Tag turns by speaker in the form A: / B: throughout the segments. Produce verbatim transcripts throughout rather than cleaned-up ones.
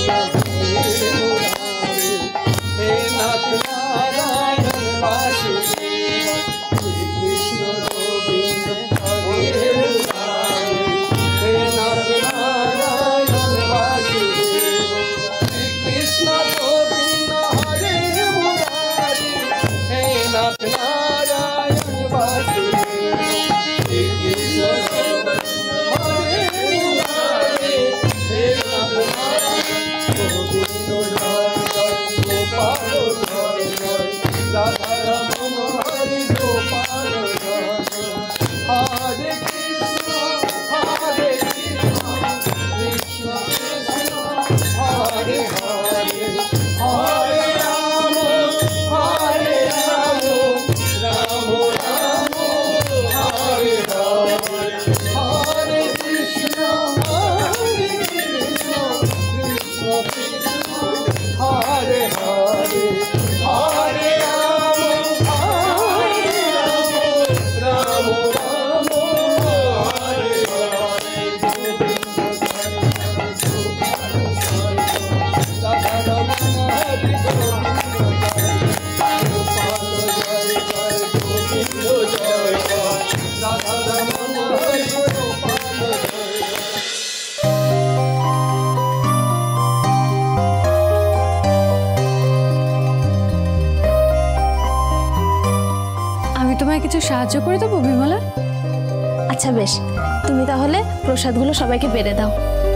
A: কিছু সাহায্য করে দেবো বিমলা?
B: আচ্ছা বেশ, তুমি তাহলে প্রসাদগুলো সবাইকে বেড়ে দাও।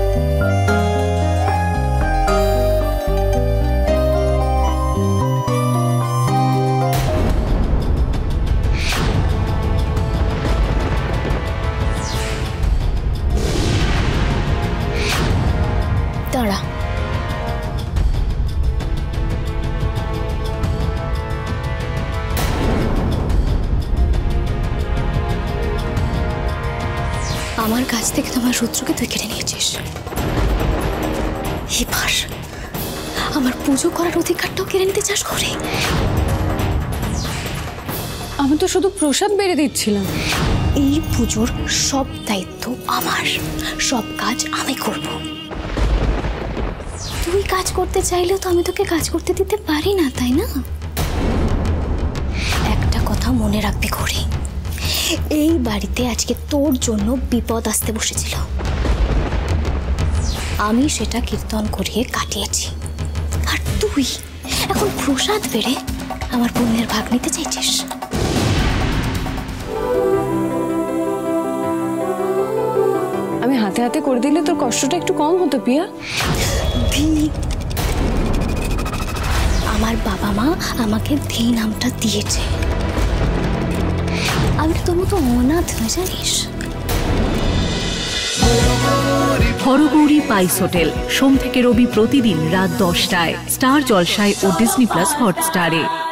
B: দাঁড়া, আমার কাছ থেকে তোমার রুদ্রকে তুই কেড়ে নিয়েছিস, এবার আমার পুজো করার অধিকারটাও কেড়ে নিতে চাস করে।
A: আমি তো শুধু প্রসাদ বেড়ে দিচ্ছিলাম।
B: এই পুজোর সব দায়িত্ব আমার, সব কাজ আমি করব। তুই কাজ করতে চাইলেও তো আমি তোকে কাজ করতে দিতে পারি না, তাই না? একটা কথা মনে রাখবি করে, এই বাড়িতে আজকে তোর জন্য বিপদ আসতে বসেছিল, আমি সেটা কীর্তন করিয়ে কাটিয়েছি, আর তুই এখন প্রসাদ বেড়ে আমার পুণ্যের ভাগ নিতে চাইছিস।
A: আমি হাতে হাতে করে দিলে তোর কষ্টটা একটু কম হতো পিয়া।
B: ধী, আমার বাবা মা আমাকে ধী নামটা দিয়েছে, আমি তোর মতো অনাথ নয়, জানিস।
C: হরগৌরী পাইস হোটেল, সোম থেকে রবি প্রতিদিন রাত দশটায় স্টার জলসায় ও ডিজনি প্লাস হটস্টারে।